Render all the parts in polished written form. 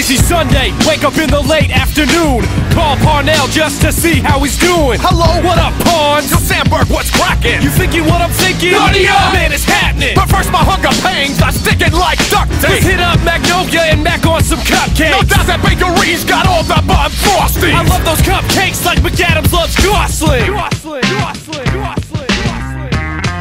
lazy Sunday, wake up in the late afternoon. Call Parnell just to see how he's doing. Hello, what up, Pawns? Yo, Sandberg, what's cracking? You thinking what I'm thinking? Naughty up! Man, it's happening. But first my hunger pangs are sticking like duct tape. Let's hit up Magnolia and mac on some cupcakes. No doubt that bakery's got all the bun frosties. I love those cupcakes like McAdams loves Gosling. Gosling, Gosling, Gosling, Gosling.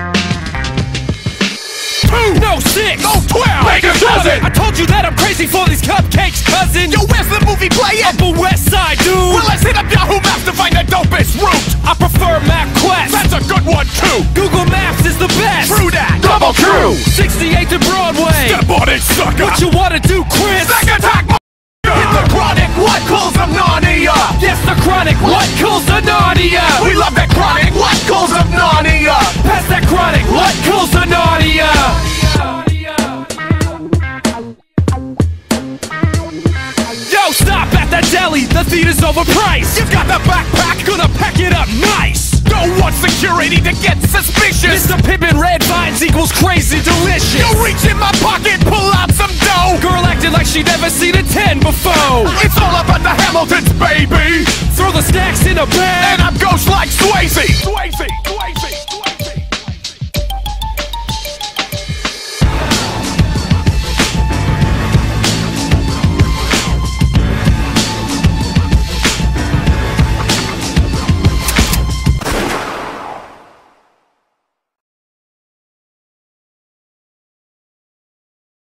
2, no 6, no 12, make a dozen. I told you that I'm crazy for these cupcakes, cousin. Yo, where's the movie playing? Upper West Side, dude. Well, let's hit up Yahoo Maps to find the dopest route. I prefer MapQuest. That's a good one too. Google Maps is the best. True that. Double true. 68th and Broadway. Step on it, sucker. What you wanna do, Chris? Snack attack. Hit the chronic. What calls of Narnia? Yes, the chronic. What kills the Narnia? We love that chronic. What calls of Narnia? Pass that chronic. What kills the Narnia? Yo, stop at that deli. The theater's overpriced. You got the backpack. Gonna pack it up nice. Don't want security to get suspicious. Mr. Pippin Red Vines equals crazy delicious. You reach in my pocket, pull out some dough. Girl acted like she'd never seen a 10 before. It's all about the Hamiltons, baby. Throw the snacks in a bag. And I'm ghost like Swayze. Swayze, Swayze.